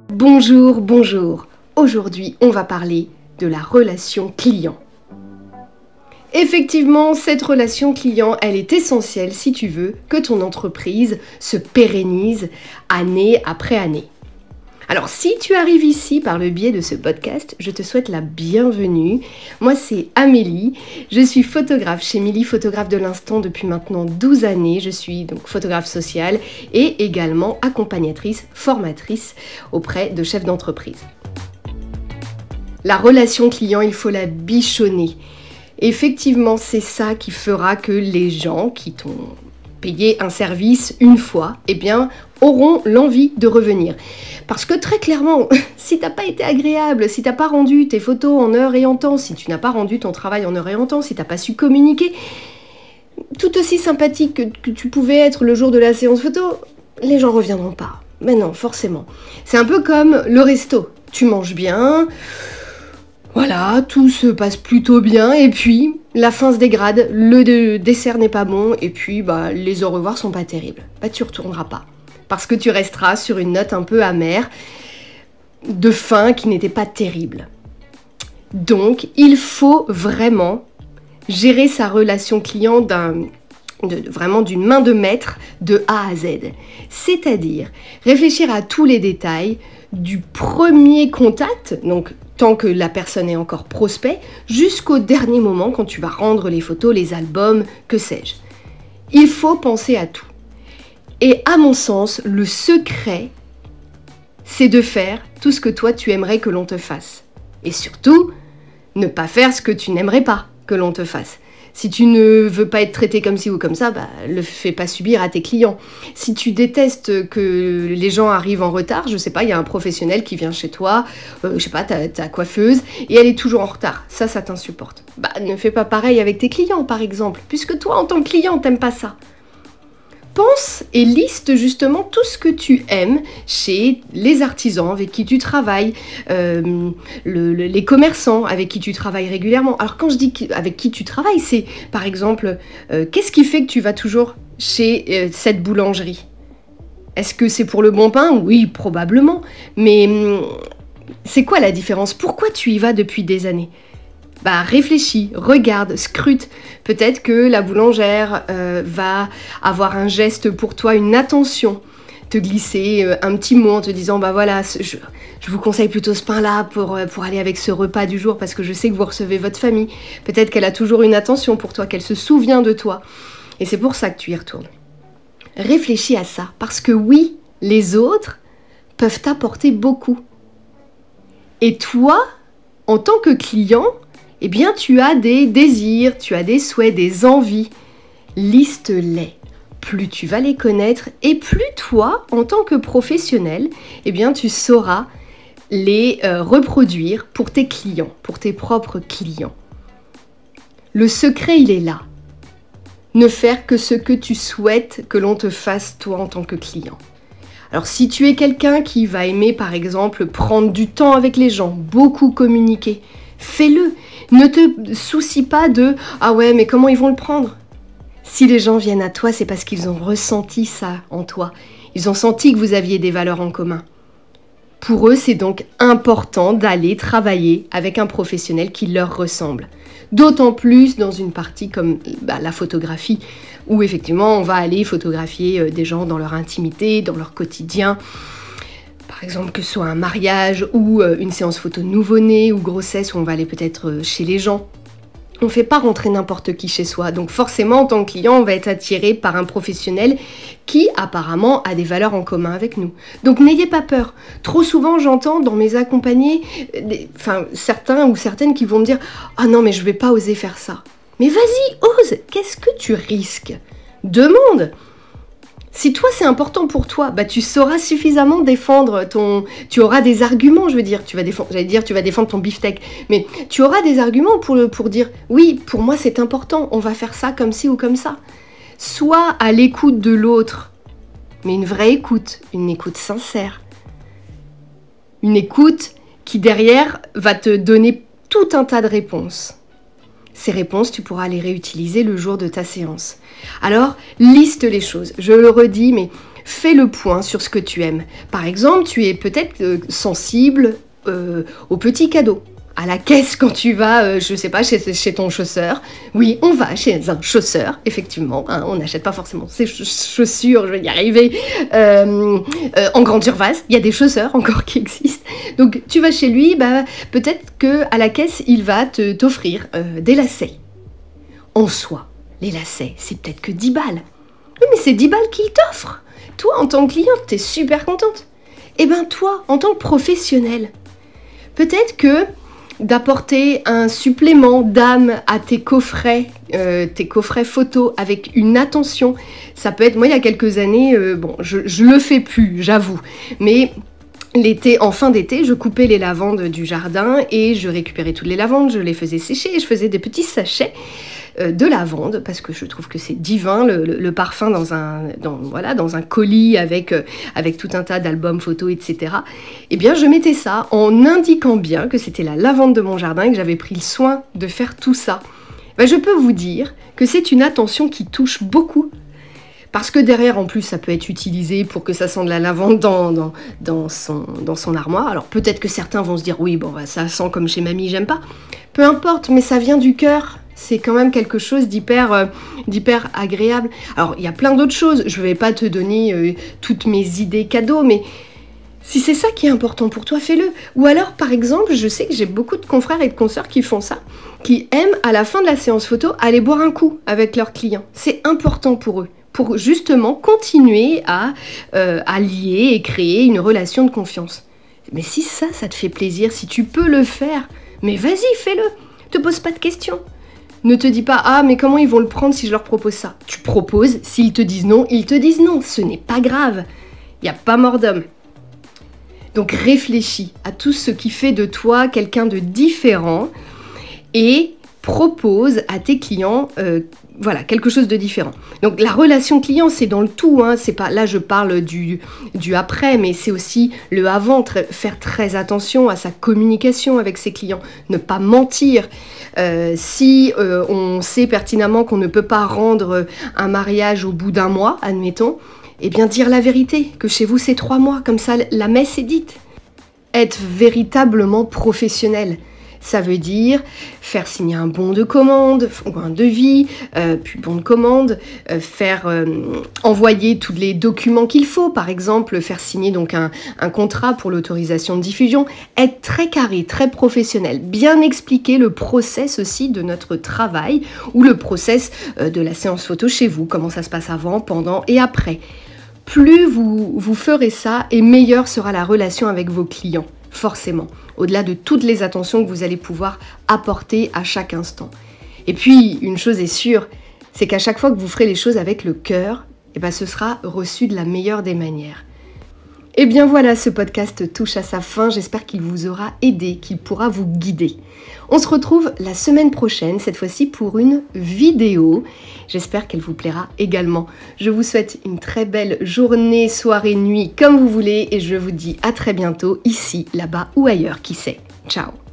Bonjour, bonjour. Aujourd'hui, on va parler de la relation client. Effectivement, cette relation client, elle est essentielle si tu veux que ton entreprise se pérennise année après année. Alors, si tu arrives ici par le biais de ce podcast, je te souhaite la bienvenue. Moi, c'est Amélie. Je suis photographe chez Milly Photographe de l'Instant depuis maintenant 12 années. Je suis donc photographe sociale et également accompagnatrice, formatrice auprès de chefs d'entreprise. La relation client, il faut la bichonner. Effectivement, c'est ça qui fera que les gens qui t'ont payé un service une fois, auront l'envie de revenir. Parce que très clairement, si t'as pas été agréable, si t'as pas rendu tes photos en heure et en temps, si tu n'as pas rendu ton travail en heure et en temps, si t'as pas su communiquer, tout aussi sympathique que tu pouvais être le jour de la séance photo, les gens reviendront pas. Mais non, forcément. C'est un peu comme le resto. Tu manges bien, voilà, tout se passe plutôt bien, et puis la fin se dégrade, le dessert n'est pas bon, et puis les au revoir sont pas terribles. Tu retourneras pas. Parce que tu resteras sur une note un peu amère, de fin qui n'était pas terrible. Donc, il faut vraiment gérer sa relation client vraiment d'une main de maître de A à Z. C'est-à-dire réfléchir à tous les détails du premier contact, donc tant que la personne est encore prospect, jusqu'au dernier moment quand tu vas rendre les photos, les albums, que sais-je. Il faut penser à tout. Et à mon sens, le secret, c'est de faire tout ce que toi tu aimerais que l'on te fasse. Et surtout, ne pas faire ce que tu n'aimerais pas que l'on te fasse. Si tu ne veux pas être traité comme ci ou comme ça, le fais pas subir à tes clients. Si tu détestes que les gens arrivent en retard, je sais pas, il y a un professionnel qui vient chez toi, je sais pas, ta coiffeuse, et elle est toujours en retard. Ça t'insupporte. Ne fais pas pareil avec tes clients, par exemple, puisque toi, en tant que client, t'aimes pas ça. Pense et liste justement tout ce que tu aimes chez les artisans avec qui tu travailles, les commerçants avec qui tu travailles régulièrement. Alors quand je dis avec qui tu travailles, c'est par exemple, qu'est-ce qui fait que tu vas toujours chez cette boulangerie? Est-ce que c'est pour le bon pain? Oui, probablement. Mais c'est quoi la différence? Pourquoi tu y vas depuis des années? Réfléchis, regarde, scrute. Peut-être que la boulangère va avoir un geste pour toi, une attention, te glisser un petit mot en te disant voilà, je vous conseille plutôt ce pain-là pour aller avec ce repas du jour parce que je sais que vous recevez votre famille. Peut-être qu'elle a toujours une attention pour toi, qu'elle se souvient de toi. Et c'est pour ça que tu y retournes. Réfléchis à ça, parce que oui, les autres peuvent t'apporter beaucoup. Et toi, en tant que client, tu as des désirs, tu as des souhaits, des envies. Liste-les. Plus tu vas les connaître et plus toi, en tant que professionnel, tu sauras les reproduire pour tes clients, pour tes propres clients. Le secret, il est là. Ne faire que ce que tu souhaites que l'on te fasse toi en tant que client. Alors si tu es quelqu'un qui va aimer par exemple prendre du temps avec les gens, beaucoup communiquer, fais-le. Ne te soucie pas de « Ah ouais, mais comment ils vont le prendre ?» Si les gens viennent à toi, c'est parce qu'ils ont ressenti ça en toi. Ils ont senti que vous aviez des valeurs en commun. Pour eux, c'est donc important d'aller travailler avec un professionnel qui leur ressemble. D'autant plus dans une partie comme la photographie, où effectivement, on va aller photographier des gens dans leur intimité, dans leur quotidien. Par exemple, que ce soit un mariage ou une séance photo nouveau-né ou grossesse où on va aller peut-être chez les gens. On ne fait pas rentrer n'importe qui chez soi. Donc forcément, en tant que client, on va être attiré par un professionnel qui apparemment a des valeurs en commun avec nous. Donc n'ayez pas peur. Trop souvent, j'entends dans mes accompagnés, certains ou certaines qui vont me dire « Ah non, mais je ne vais pas oser faire ça. » Mais vas-y, ose. Qu'est-ce que tu risques? Demande. Si toi c'est important pour toi, tu sauras suffisamment défendre tu auras des arguments, je veux dire, tu vas défendre ton beefsteak, mais tu auras des arguments pour dire oui, pour moi c'est important, on va faire ça comme ci ou comme ça. Sois à l'écoute de l'autre, mais une vraie écoute, une écoute sincère, une écoute qui derrière va te donner tout un tas de réponses. Ces réponses, tu pourras les réutiliser le jour de ta séance. Alors, liste les choses. Je le redis, mais fais le point sur ce que tu aimes. Par exemple, tu es peut-être sensible aux petits cadeaux. À la caisse quand tu vas, je sais pas, chez ton chausseur. Oui, on va chez un chausseur, effectivement. Hein, on n'achète pas forcément ses chaussures, je vais y arriver, en grande surface. Il y a des chausseurs encore qui existent. Donc tu vas chez lui, peut-être qu'à la caisse, il va t'offrir des lacets. En soi, les lacets, c'est peut-être que 10 balles. Oui, mais c'est 10 balles qu'il t'offre. Toi, en tant que cliente, t'es super contente. Eh bien toi, en tant que professionnel, peut-être que d'apporter un supplément d'âme à tes coffrets photos avec une attention. Ça peut être, moi il y a quelques années, je le fais plus, j'avoue, mais l'été, en fin d'été, je coupais les lavandes du jardin et je récupérais toutes les lavandes, je les faisais sécher et je faisais des petits sachets de lavande parce que je trouve que c'est divin le parfum dans un colis avec tout un tas d'albums photos, etc. Eh bien, je mettais ça en indiquant bien que c'était la lavande de mon jardin et que j'avais pris le soin de faire tout ça. Je peux vous dire que c'est une attention qui touche beaucoup. Parce que derrière, en plus, ça peut être utilisé pour que ça sente de la lavande dans son armoire. Alors peut-être que certains vont se dire, oui, ça sent comme chez mamie, j'aime pas. Peu importe, mais ça vient du cœur. C'est quand même quelque chose d'hyper agréable. Alors, il y a plein d'autres choses. Je ne vais pas te donner toutes mes idées cadeaux, mais si c'est ça qui est important pour toi, fais-le. Ou alors, par exemple, je sais que j'ai beaucoup de confrères et de consoeurs qui font ça, qui aiment, à la fin de la séance photo, aller boire un coup avec leurs clients. C'est important pour eux, pour justement continuer à lier et créer une relation de confiance. Mais si ça te fait plaisir, si tu peux le faire, mais vas-y, fais-le. Te pose pas de questions. Ne te dis pas « Ah, mais comment ils vont le prendre si je leur propose ça ?» Tu proposes, s'ils te disent non, ils te disent non. Ce n'est pas grave. Il n'y a pas mort d'homme. Donc réfléchis à tout ce qui fait de toi quelqu'un de différent et propose à tes clients quelque chose de différent. Donc la relation client, c'est dans le tout, hein, c'est pas, là je parle du après, mais c'est aussi le avant, faire très attention à sa communication avec ses clients, ne pas mentir. Si on sait pertinemment qu'on ne peut pas rendre un mariage au bout d'un mois, admettons, eh bien dire la vérité, que chez vous c'est 3 mois, comme ça la messe est dite. Être véritablement professionnel. Ça veut dire faire signer un bon de commande ou un devis, puis bon de commande, envoyer tous les documents qu'il faut, par exemple faire signer donc un contrat pour l'autorisation de diffusion, être très carré, très professionnel, bien expliquer le process aussi de notre travail ou le process de la séance photo chez vous, comment ça se passe avant, pendant et après. Plus vous ferez ça et meilleure sera la relation avec vos clients. Forcément, au-delà de toutes les attentions que vous allez pouvoir apporter à chaque instant. Et puis, une chose est sûre, c'est qu'à chaque fois que vous ferez les choses avec le cœur, ce sera reçu de la meilleure des manières. Et bien voilà, ce podcast touche à sa fin, j'espère qu'il vous aura aidé, qu'il pourra vous guider. On se retrouve la semaine prochaine, cette fois-ci pour une vidéo. J'espère qu'elle vous plaira également. Je vous souhaite une très belle journée, soirée, nuit, comme vous voulez, et je vous dis à très bientôt, ici, là-bas ou ailleurs, qui sait. Ciao!